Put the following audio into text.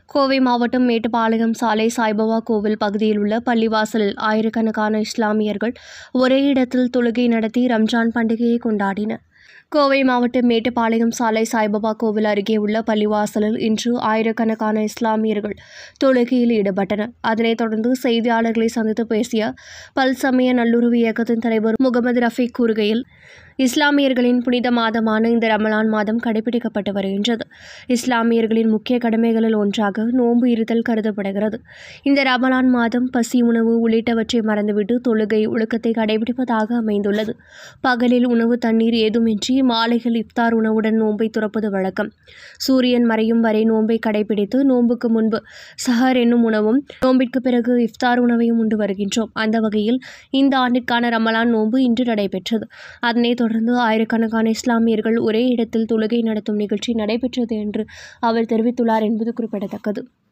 கோவை மாவட்டம் மேட்டுப்பாளையம் சாலை சாய்பாபா கோவில் பகுதியில் உள்ள பள்ளிவாசலில் ஆயிரக்கணக்கான இஸ்லாமியர்கள் ஒரே இடத்தில் தொழுகை நடத்தி ரம்ஜான் பண்டிகையை கொண்டாடினர். கோவை மாவட்டம் மேட்டுப்பாளையம் சாலை சாய்பாபா கோவில் அருகே உள்ள பள்ளிவாசலில் இன்று ஆயிரக்கணக்கான இஸ்லாமியர்கள் தொழுகையில் ஈடுபட்டனர். அதனைத் தொடர்ந்து செய்தியாளர்களை சந்தித்து பேசிய பல்சமய நல்லுறவு இயக்கத்தின் தலைவர் முகமது ரஃபீக் கூறுகையில், இஸ்லாமியர்களின் புனித மாதமான இந்த ரமலான் மாதம் கடைபிடிக்கப்பட்டு வருகின்றது. இஸ்லாமியர்களின் முக்கிய கடமைகளில் ஒன்றாக நோன்பு இருத்தல் கருதப்படுகிறது. இந்த ரமலான் மாதம் பசி, உணவு உள்ளிட்டவற்றை மறந்துவிட்டு தொழுகை ஒழுக்கத்தை கடைபிடிப்பதாக அமைந்துள்ளது. பகலில் உணவு தண்ணீர் ஏதுமின்றி மாலையில் இஃப்தார் உணவுடன் நோன்பை துறப்பது வழக்கம். சூரியன் மறையும் வரை நோன்பை கடைபிடித்து நோன்புக்கு முன்பு சஹர் என்னும் உணவும் நோன்பிற்கு பிறகு இஃப்தார் உணவையும் உண்டு வருகின்றோம். அந்த வகையில் இந்த ஆண்டிற்கான ரமலான் நோன்பு இன்று நடைபெற்றது. அதனைத் தொடர்ந்து ஆயிரக்கணக்கான இஸ்லாமியர்கள் ஒரே இடத்தில் தொழுகை நடத்தும் நிகழ்ச்சி நடைபெற்றது என்று அவர் தெரிவித்துள்ளார் என்பது குறிப்பிடத்தக்கது.